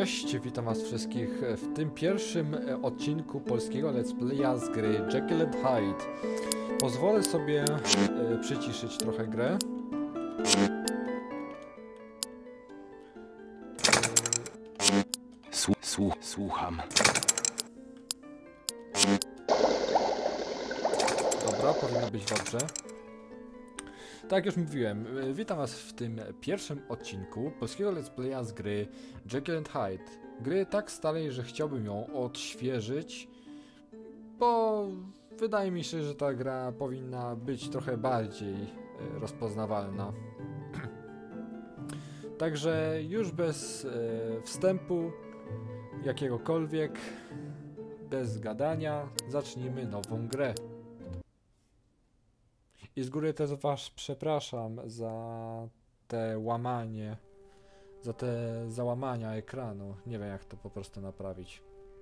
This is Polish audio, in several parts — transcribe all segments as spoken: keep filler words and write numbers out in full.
Cześć, witam was wszystkich w tym pierwszym odcinku polskiego let's playa z gry Jekyll and Hyde. Pozwolę sobie e, przyciszyć trochę grę. Słu słu słucham. Dobra, powinno być dobrze. Tak jak już mówiłem, witam was w tym pierwszym odcinku polskiego let's playa z gry Jekyll and Hyde. Gry tak starej, że chciałbym ją odświeżyć, bo wydaje mi się, że ta gra powinna być trochę bardziej rozpoznawalna. Także już bez e, wstępu jakiegokolwiek, bez gadania, zacznijmy nową grę. I z góry też was przepraszam za te łamanie, za te załamania ekranu. Nie wiem, jak to po prostu naprawić.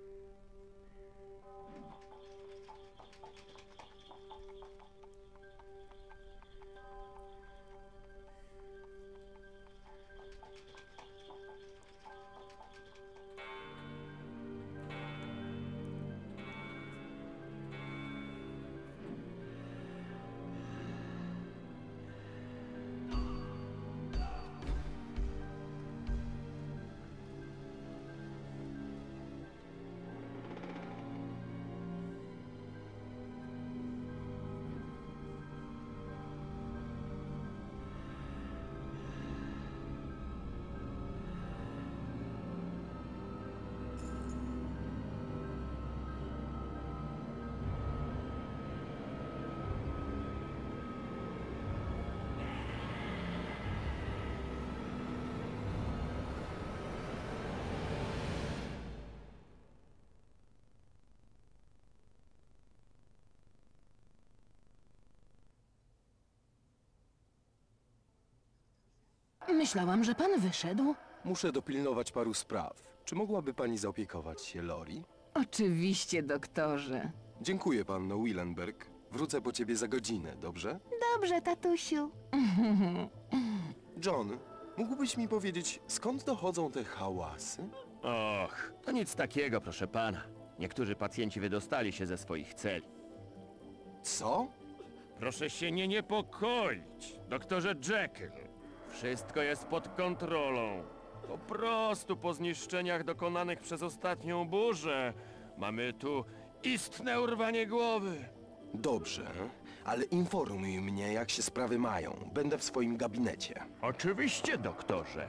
Myślałam, że pan wyszedł. Muszę dopilnować paru spraw. Czy mogłaby pani zaopiekować się Lori? Oczywiście, doktorze. Dziękuję, panno Willenberg. Wrócę po ciebie za godzinę, dobrze? Dobrze, tatusiu. John, mógłbyś mi powiedzieć, skąd dochodzą te hałasy? Och, to nic takiego, proszę pana. Niektórzy pacjenci wydostali się ze swoich celi. Co? Proszę się nie niepokoić, doktorze Jekyll. Wszystko jest pod kontrolą. Po prostu po zniszczeniach dokonanych przez ostatnią burzę mamy tu istne urwanie głowy. Dobrze, ale informuj mnie, jak się sprawy mają. Będę w swoim gabinecie. Oczywiście, doktorze.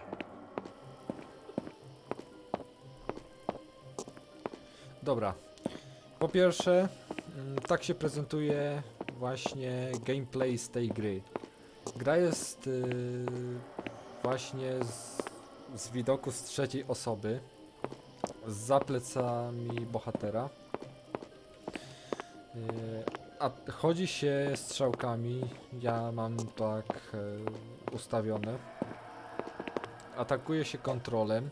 Dobra. Po pierwsze, tak się prezentuje właśnie gameplay z tej gry. Gra jest yy, właśnie z, z widoku z trzeciej osoby, za plecami bohatera. Yy, a chodzi się strzałkami, ja mam tak yy, ustawione. Atakuje się kontrolem.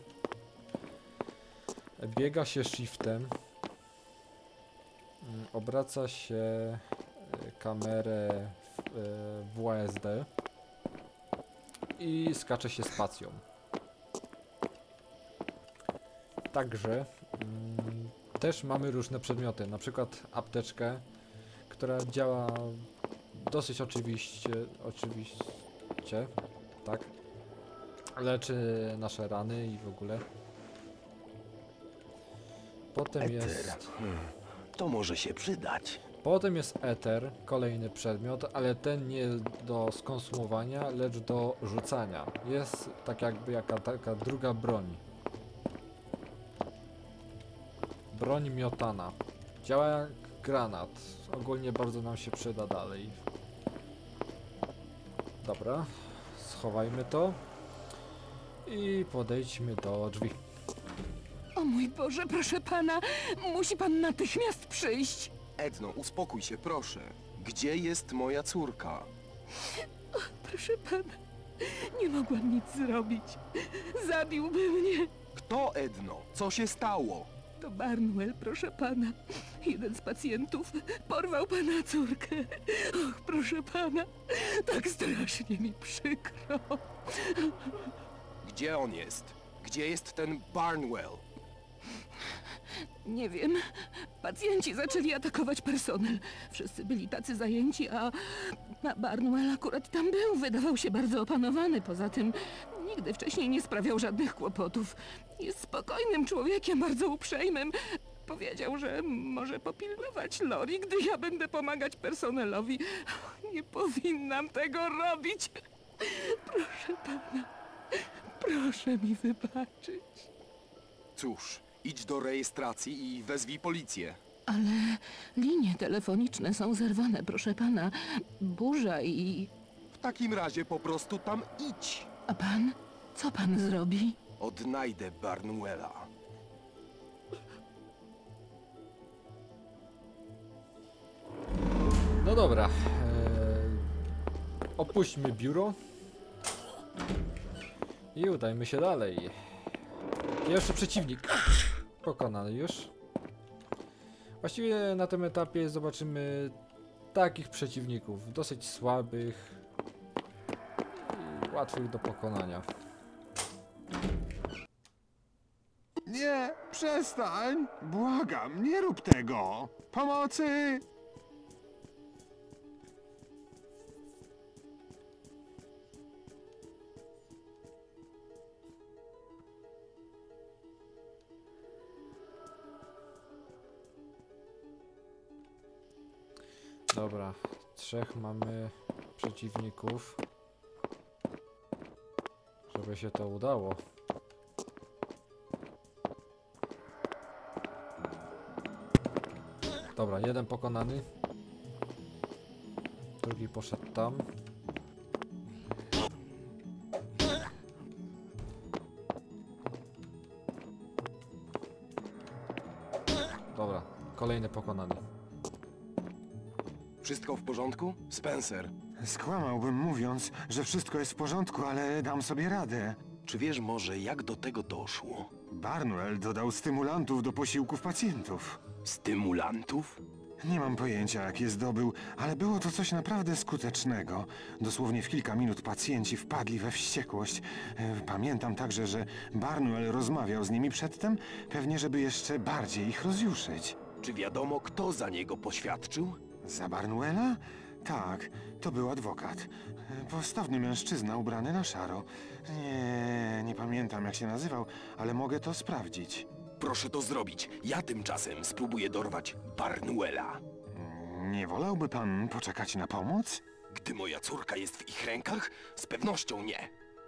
Biega się shiftem. Yy, obraca się yy, kamerę w W S D i skacze się spacją. Także mm, też mamy różne przedmioty, na przykład apteczkę, która działa dosyć oczywiście, oczywiście, tak, leczy nasze rany i w ogóle. Potem Eter. jest... Hmm. To może się przydać. Potem jest eter, kolejny przedmiot, ale ten nie do skonsumowania, lecz do rzucania. Jest tak jakby jaka taka druga broń. Broń miotana. Działa jak granat. Ogólnie bardzo nam się przyda dalej. Dobra, schowajmy to. I podejdźmy do drzwi. O mój Boże, proszę pana, musi pan natychmiast przyjść. Edno, uspokój się, proszę. Gdzie jest moja córka? O, proszę pana, nie mogłam nic zrobić. Zabiłby mnie. Kto, Edno? Co się stało? To Barnwell, proszę pana. Jeden z pacjentów porwał pana córkę. Och, proszę pana, tak strasznie mi przykro. Gdzie on jest? Gdzie jest ten Barnwell? Nie wiem. Pacjenci zaczęli atakować personel. Wszyscy byli tacy zajęci, a, a Barnwell akurat tam był. Wydawał się bardzo opanowany. Poza tym nigdy wcześniej nie sprawiał żadnych kłopotów. Jest spokojnym człowiekiem, bardzo uprzejmym. Powiedział, że może popilnować Lori, gdy ja będę pomagać personelowi. Nie powinnam tego robić. Proszę pana, proszę mi wybaczyć. Cóż, idź do rejestracji i wezwij policję. Ale linie telefoniczne są zerwane, proszę pana. Burza i... W takim razie po prostu tam idź. A pan? Co pan zrobi? Odnajdę Barnwella. No dobra. Eee, opuśćmy biuro. I udajmy się dalej. Pierwszy przeciwnik pokonany już. Właściwie na tym etapie zobaczymy takich przeciwników, dosyć słabych i łatwych do pokonania. Nie, przestań! Błagam, nie rób tego! Pomocy! Dobra, trzech mamy przeciwników. Żeby się to udało. Dobra, jeden pokonany. Drugi poszedł tam. Dobra, kolejny pokonany. Wszystko w porządku? Spencer, Skłamałbym mówiąc, że wszystko jest w porządku, ale dam sobie radę. czy wiesz może, jak do tego doszło? Barnwell dodał stymulantów do posiłków pacjentów. Stymulantów? Nie mam pojęcia, jak je zdobył, ale było to coś naprawdę skutecznego. Dosłownie w kilka minut pacjenci wpadli we wściekłość. E, Pamiętam także, że Barnwell rozmawiał z nimi przedtem, pewnie żeby jeszcze bardziej ich rozjuszyć. Czy wiadomo, kto za niego poświadczył? Za Barnwella? Tak, to był adwokat. E, Postawny mężczyzna ubrany na szaro. Nie, nie pamiętam jak się nazywał, ale mogę to sprawdzić. Proszę to zrobić. Ja tymczasem spróbuję dorwać Barnwella. Nie wolałby pan poczekać na pomoc? Gdy moja córka jest w ich rękach? Z pewnością nie.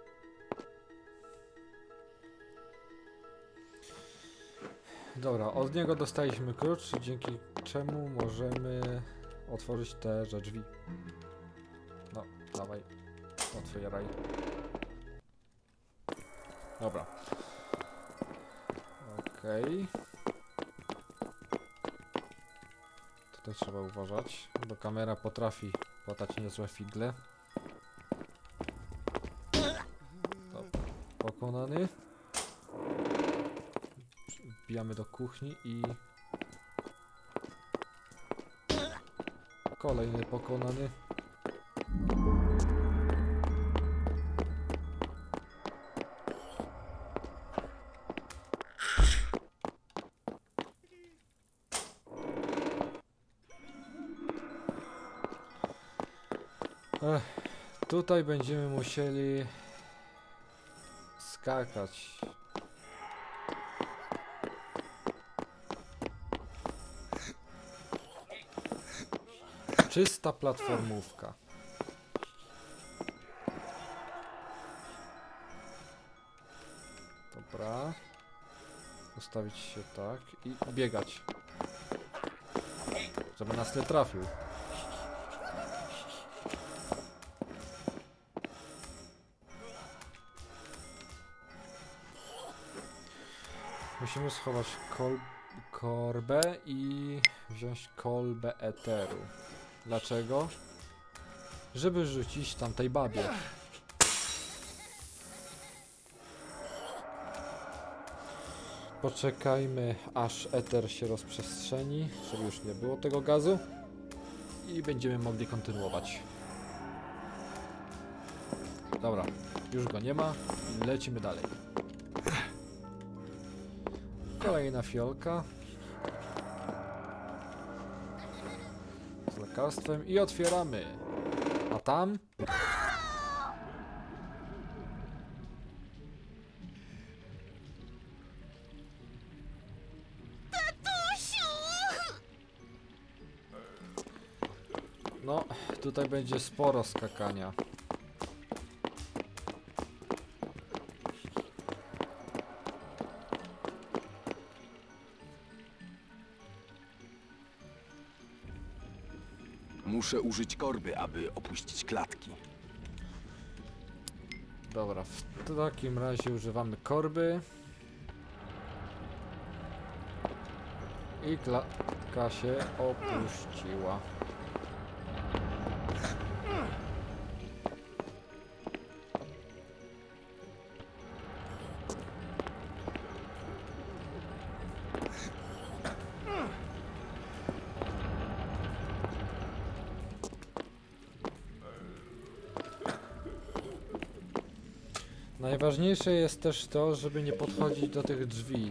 Dobra, od niego dostaliśmy klucz, dzięki czemu możemy otworzyć te że drzwi. No, dawaj, otwieraj. Dobra. Okej. Tutaj trzeba uważać, bo kamera potrafi płatać niezłe figle. Dobra, pokonany. Wbijamy do kuchni i... Kolejny pokonany. Ech, tutaj będziemy musieli skakać. Czysta platformówka. Dobra. Ustawić się tak i biegać. Żeby nas nie trafił. Musimy schować kol korbę i wziąć kolbę eteru. Dlaczego? Żeby rzucić tamtej babie. Poczekajmy, aż eter się rozprzestrzeni, żeby już nie było tego gazu. I będziemy mogli kontynuować. Dobra, już go nie ma i lecimy dalej. Kolejna fiolka. Z lekarstwem i otwieramy. A tam? No, tutaj będzie sporo skakania. Muszę użyć korby, aby opuścić klatki. Dobra, w takim razie używamy korby. I klatka się opuściła. Najważniejsze jest też to, żeby nie podchodzić do tych drzwi.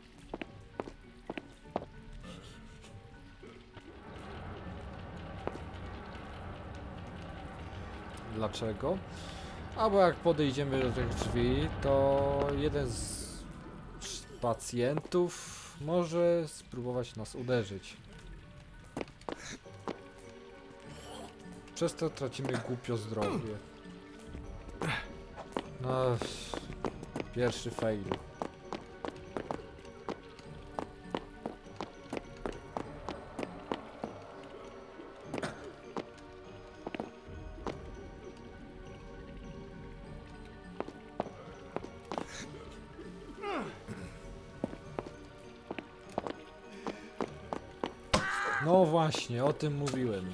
Dlaczego? A bo jak podejdziemy do tych drzwi, to jeden z pacjentów może spróbować nas uderzyć. Przez to tracimy głupio zdrowie. No, pierwszy fail. No właśnie, o tym mówiłem.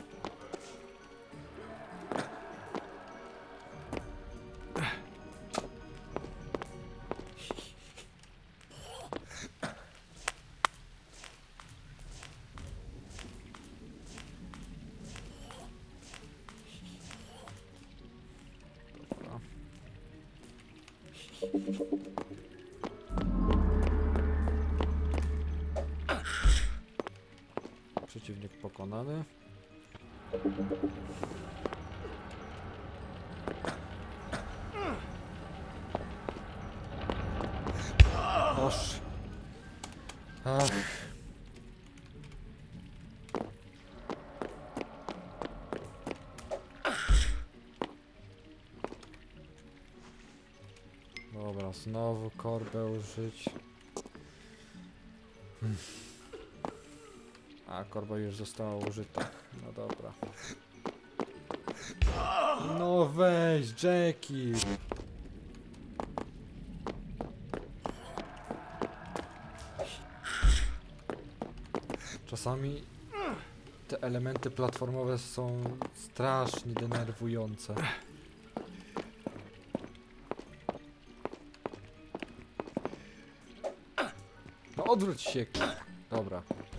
Przeciwnik pokonany. Oż. Ach. Dobra, znowu korbę użyć. Hmm. A, korba już została użyta. No dobra. No weź, Jackie! Czasami te elementy platformowe są strasznie denerwujące. No odwróć się. Dobra.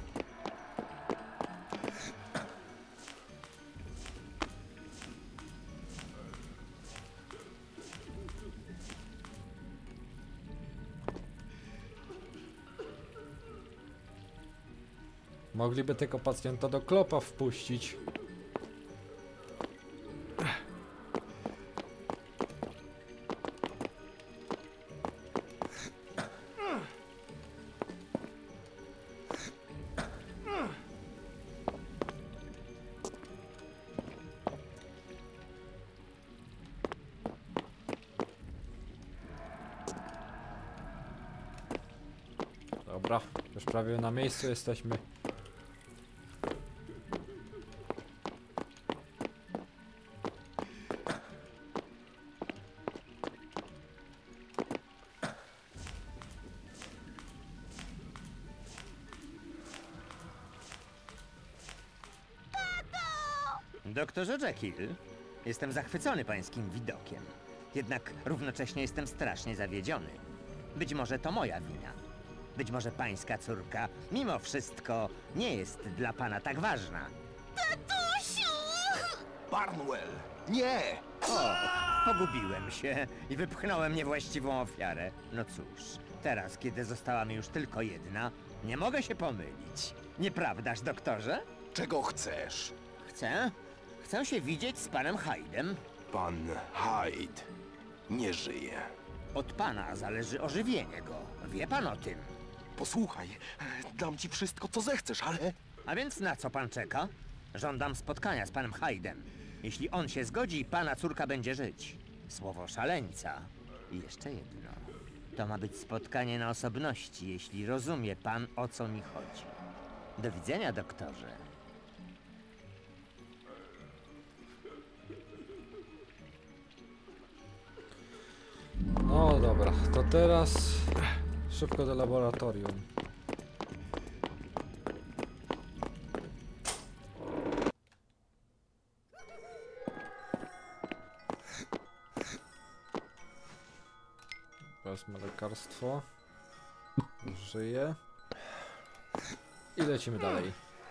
Mogliby tego pacjenta do klopa wpuścić. Dobra, już prawie na miejscu jesteśmy. Doktorze Jekyll, jestem zachwycony pańskim widokiem. Jednak równocześnie jestem strasznie zawiedziony. Być może to moja wina. Być może pańska córka, mimo wszystko, nie jest dla pana tak ważna. Tatusiu! Barnwell! Nie! O, pogubiłem się i wypchnąłem niewłaściwą ofiarę. No cóż, teraz, kiedy została mi już tylko jedna, nie mogę się pomylić. Nieprawdaż, doktorze? Czego chcesz? Chcę... Chcę się widzieć z panem Hyde'em. Pan Hyde nie żyje. Od pana zależy ożywienie go. Wie pan o tym. Posłuchaj, dam ci wszystko, co zechcesz, ale... A więc na co pan czeka? Żądam spotkania z panem Hyde'em. Jeśli on się zgodzi, pana córka będzie żyć. Słowo szaleńca. I jeszcze jedno. To ma być spotkanie na osobności, jeśli rozumie pan, o co mi chodzi. Do widzenia, doktorze. No dobra, to teraz szybko do laboratorium. Wezmę lekarstwo. Żyję. I lecimy dalej.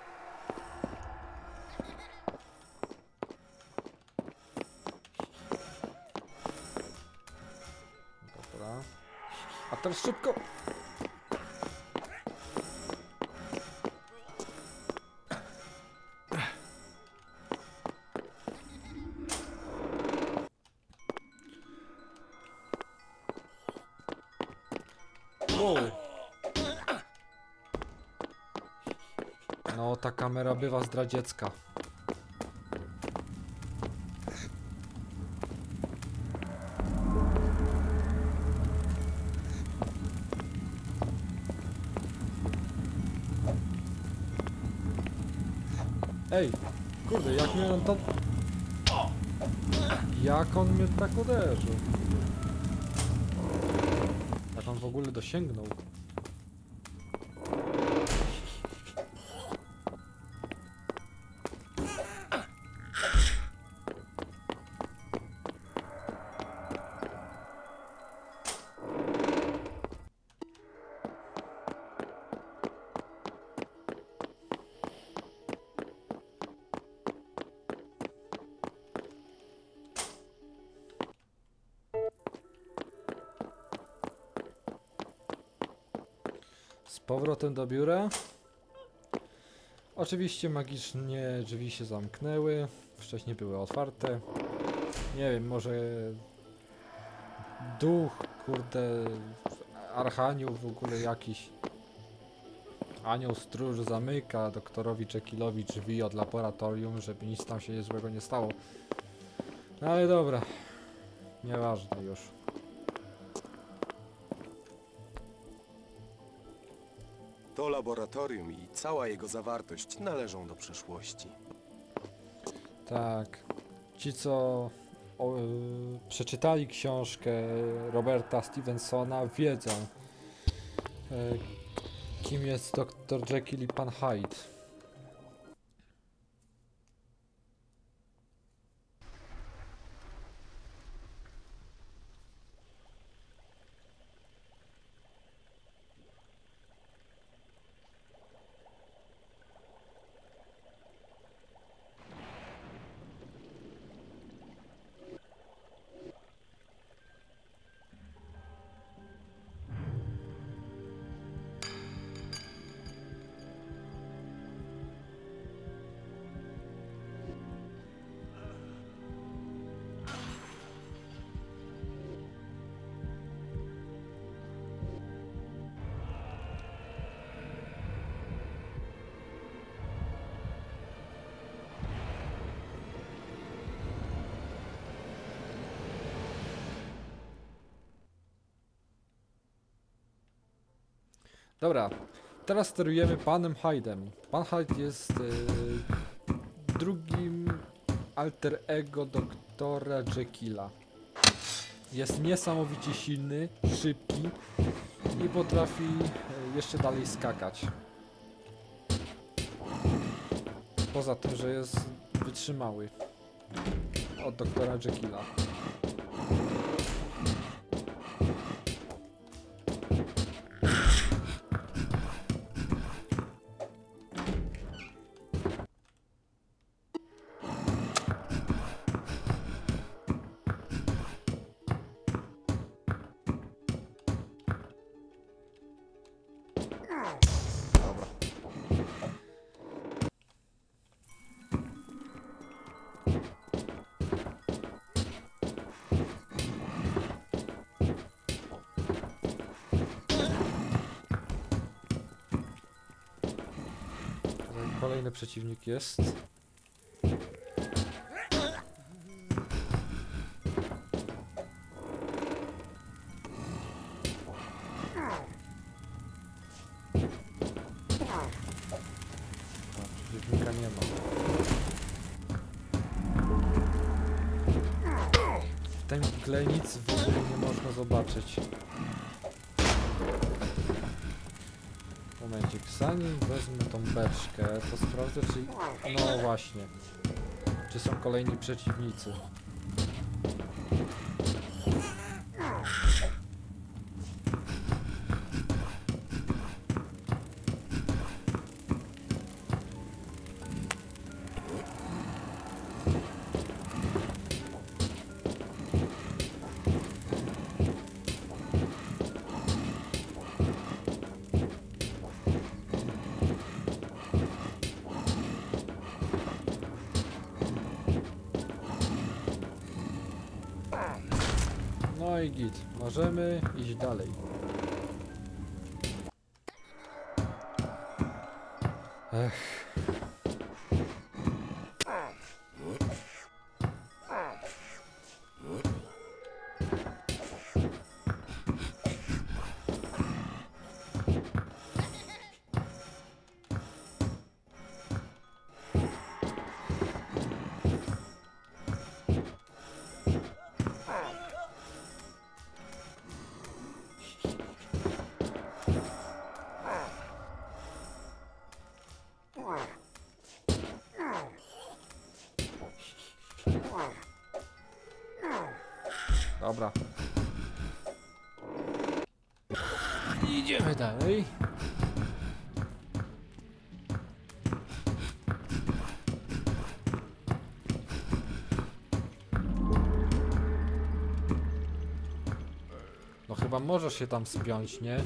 Dobra. A teraz szybko! Wow. No, ta kamera bywa zdradziecka. Ej, kurde, jak mnie on tam... Jak on mnie tak uderzył? Jak on w ogóle dosięgnął? Z powrotem do biura. Oczywiście magicznie drzwi się zamknęły. Wcześniej były otwarte. Nie wiem, może duch, kurde, archanioł w ogóle jakiś. Anioł stróż zamyka doktorowi Jekylowi drzwi od laboratorium, żeby nic tam się złego nie stało. No ale dobra. Nieważne już. To laboratorium i cała jego zawartość należą do przeszłości. Tak. Ci, co o, y, przeczytali książkę Roberta Stevensona, wiedzą, y, kim jest doktor Jekyll i pan Hyde. Dobra, teraz sterujemy panem Hyde'em. Pan Hyde jest y, drugim alter ego doktora Jekylla. Jest niesamowicie silny, szybki i potrafi y, jeszcze dalej skakać. Poza tym, że jest wytrzymały od doktora Jekylla. Kolejny przeciwnik jest. Przeciwnika nie ma. W tym tle nic w ogóle nie można zobaczyć. Momencik, zanim wezmę tą beczkę, to sprawdzę, czy... No właśnie. Czy są kolejni przeciwnicy. No i git. Możemy iść dalej. Ech. Dobra. Idziemy dalej. No chyba możesz się tam spiąć, nie?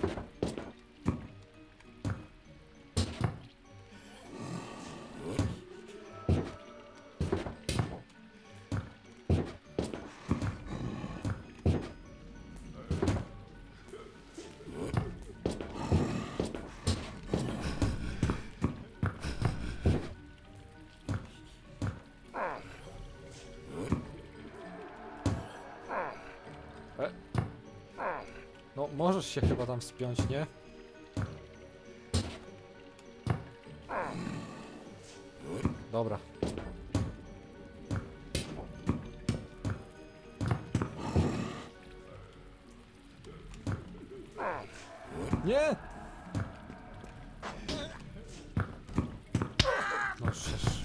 E? No, możesz się chyba tam wspiąć, nie? Dobra. Nie! No przecież...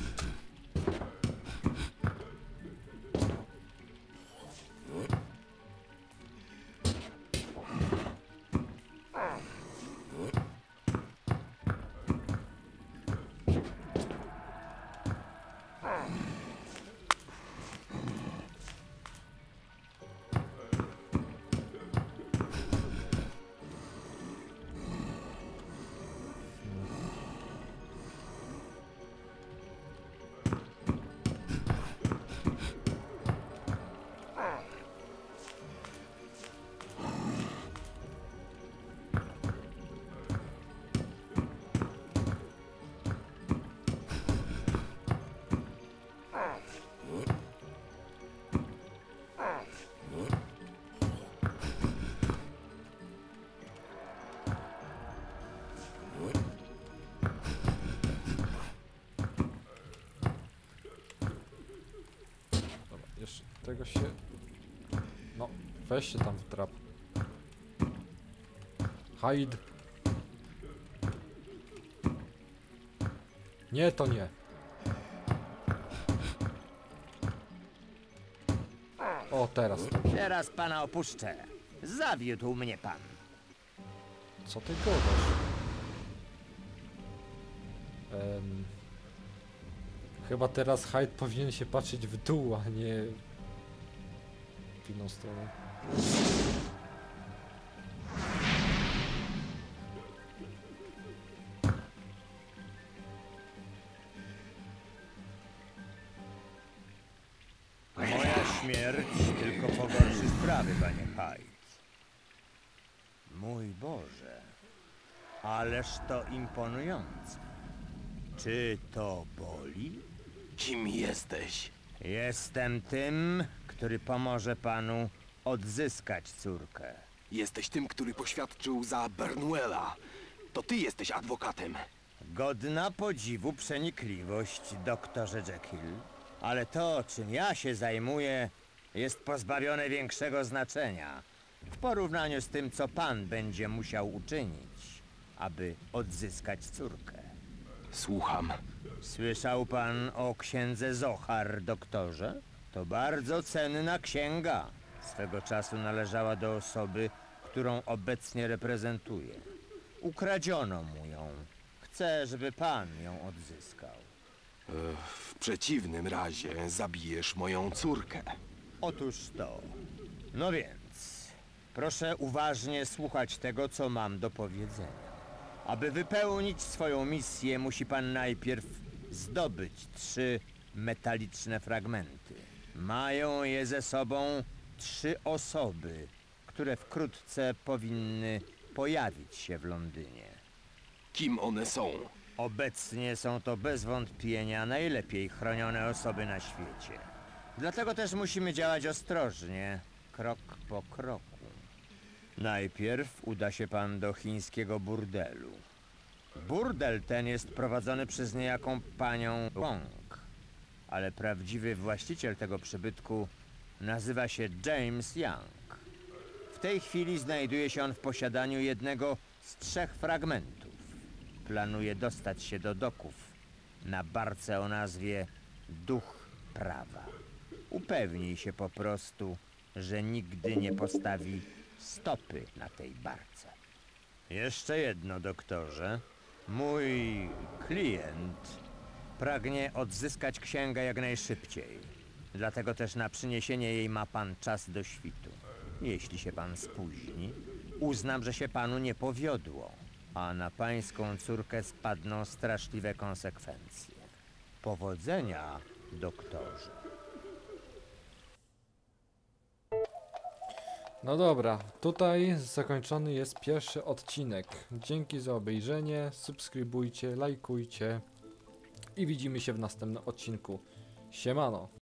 Dobra, jeszcze tego się... No, weź się tam w trap. Hide. Nie, to nie. O, teraz. Teraz pana opuszczę. Zawiódł mnie pan. Co ty gadasz? Em, chyba teraz Hyde powinien się patrzeć w dół, a nie w inną stronę. Moja śmierć tylko pogorszy sprawy, panie Hyde. Mój Boże, ależ to imponujące. Czy to boli? Kim jesteś? Jestem tym, który pomoże panu odzyskać córkę. Jesteś tym, który poświadczył za Bernuela. To ty jesteś adwokatem. Godna podziwu przenikliwość, doktorze Jekyll. Ale to, czym ja się zajmuję, jest pozbawione większego znaczenia w porównaniu z tym, co pan będzie musiał uczynić, aby odzyskać córkę. Słucham. Słyszał pan o księdze Zohar, doktorze? To bardzo cenna księga. Swego czasu należała do osoby, którą obecnie reprezentuje. Ukradziono mu ją. Chcę, żeby pan ją odzyskał. W przeciwnym razie zabijesz moją córkę. Otóż to. No więc, proszę uważnie słuchać tego, co mam do powiedzenia. Aby wypełnić swoją misję, musi pan najpierw zdobyć trzy metaliczne fragmenty. Mają je ze sobą trzy osoby, które wkrótce powinny pojawić się w Londynie. Kim one są? Obecnie są to bez wątpienia najlepiej chronione osoby na świecie. Dlatego też musimy działać ostrożnie, krok po kroku. Najpierw uda się pan do chińskiego burdelu. Burdel ten jest prowadzony przez niejaką panią Wong, ale prawdziwy właściciel tego przybytku nazywa się James Young. W tej chwili znajduje się on w posiadaniu jednego z trzech fragmentów. Planuje dostać się do doków na barce o nazwie Duch Prawa. Upewnij się po prostu, że nigdy nie postawi stopy na tej barce. Jeszcze jedno, doktorze. Mój klient pragnie odzyskać księgę jak najszybciej. Dlatego też na przyniesienie jej ma pan czas do świtu. Jeśli się pan spóźni, uznam, że się panu nie powiodło, a na pańską córkę spadną straszliwe konsekwencje. Powodzenia, doktorze. No dobra, tutaj zakończony jest pierwszy odcinek. Dzięki za obejrzenie, subskrybujcie, lajkujcie i widzimy się w następnym odcinku. Siemano!